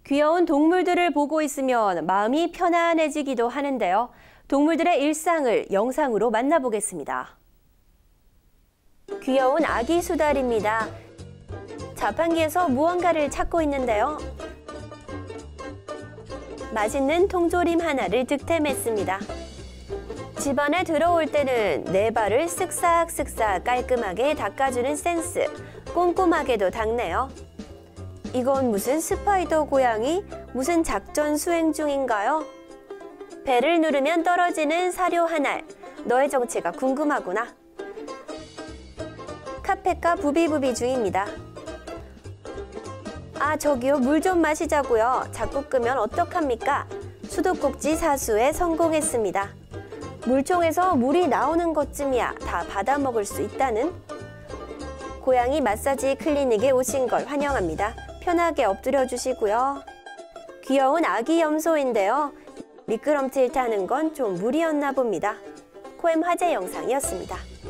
귀여운 동물들을 보고 있으면 마음이 편안해지기도 하는데요. 동물들의 일상을 영상으로 만나보겠습니다. 귀여운 아기 수달입니다. 자판기에서 무언가를 찾고 있는데요. 맛있는 통조림 하나를 득템했습니다. 집 안에 들어올 때는 네 발을 쓱싹쓱싹 깔끔하게 닦아주는 센스, 꼼꼼하게도 닦네요. 이건 무슨 스파이더 고양이? 무슨 작전 수행 중인가요? 배를 누르면 떨어지는 사료 한 알, 너의 정체가 궁금하구나. 카펫과 부비부비 중입니다. 아, 저기요, 물 좀 마시자고요. 자꾸 끄면 어떡합니까? 수도꼭지 사수에 성공했습니다. 물총에서 물이 나오는 것쯤이야 다 받아먹을 수 있다는? 고양이 마사지 클리닉에 오신 걸 환영합니다. 편하게 엎드려 주시고요. 귀여운 아기 염소인데요. 미끄럼틀 타는 건 좀 무리였나 봅니다. 코엠 화제 영상이었습니다.